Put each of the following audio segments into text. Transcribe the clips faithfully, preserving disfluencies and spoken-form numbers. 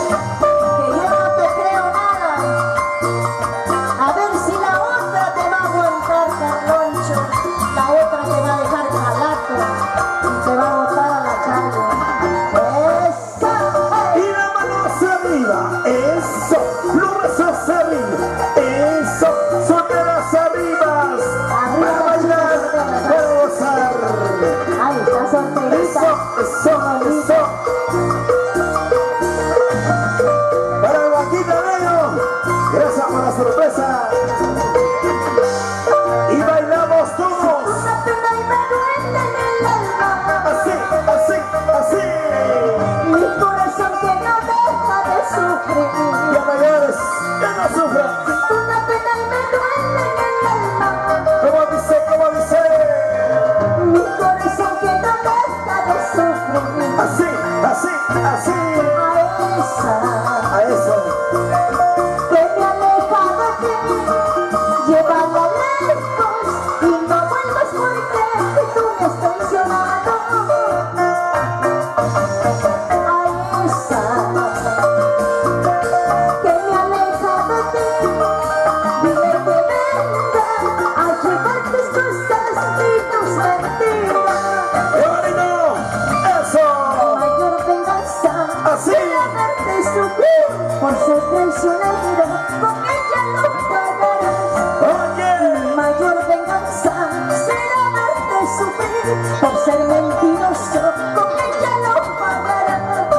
que yo no te creo nada. A ver si la otra te va a aguantar, Carloncho. La otra te va a dejar calato y te va a botar a la calle. ¡Eso! Y la mano hacia arriba, eso, los brazos hacia arriba, eso, solteras arriba, para bailar, para gozar. Ahí está solterita. Eso, eso, eso. Para el Vaquita Bello, gracias por la sorpresa. Y bailamos todos. Una pena y me duele en el alma. Así, así, así. Mi corazón que no deja de sufrir. Ya mayores, ya no sufran. Una pena y me duele en el alma. Como dice, como dice. Mi corazón que no deja de sufrir. Así, así, así. A esa A eso. que me aleja de ti, llévala lejos y no vuelvas porque tú me has traicionado. A esa que me aleja de ti, dile que venga a llevar tus cosas y tus mentiras. ¡Qué bonito! ¡Eso! Mayor venganza Así. será verte sufrir por ser traicionero, con ella lo pagarás. Oye, Mayor venganza será verte sufrir por ser mentiroso, con ella lo pagarás.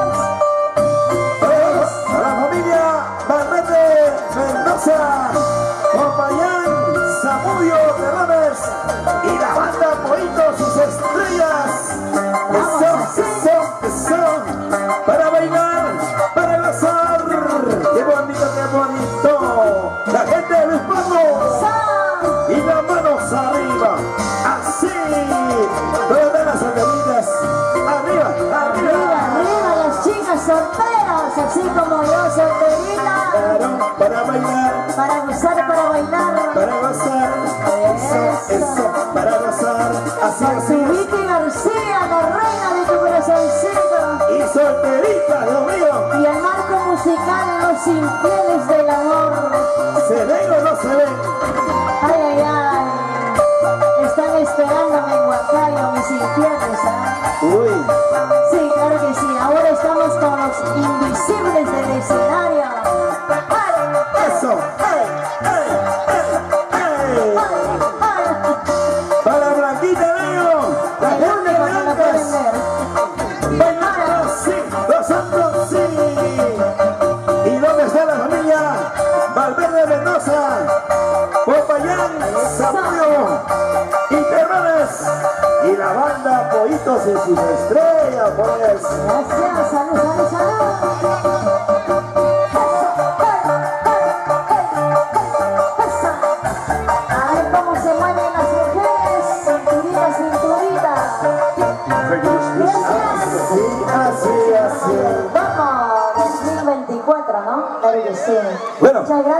a la familia Barrete Mendoza, Popayán, Zamudio Terrames y la banda Poitos sus estrellas. Eso, eso, eso. Para bailar, para gozar. ¡Qué bonito, qué bonito! La gente de Luis Pablo. ¡Sa! Y las manos arriba, así, todas las solteritas, arriba, Arriba, arriba, arriba las chicas solteras, así como yo solterita, claro, para bailar, para gozar, para bailar. para gozar, eso, eso, para gozar, así, así, Vicky García, la reina de tu corazoncito. y solterita, Dios mío, Y el marco musical, los infieles del amor. ¿se ven o no se ven? Ay, ay, ay. Están esperándome en Huancayo, mis infieles, ¿ah? Uy, Sí, claro que sí. Ahora estamos con los invisibles del escenario. ¡Ay! eso, ¡ey, ey, ey, ey! ¡Ay! ¡Ay! Para Blanquita Bello, la El gente único que de lo pueden antes. ver. Bailando sí, gozando sí. ¿Y dónde está la familia? Valverde Mendoza, Popayán, Zamudio y Terranes y la banda Poitos y sus estrellas, pues. Gracias, salud, salud, salud. A ver cómo se mueven las mujeres. Cinturita, cinturita. Gracias. Así, así, así. Vamos, dos mil veinticuatro, ¿no? Claro que sí. Bueno. Muchas gracias.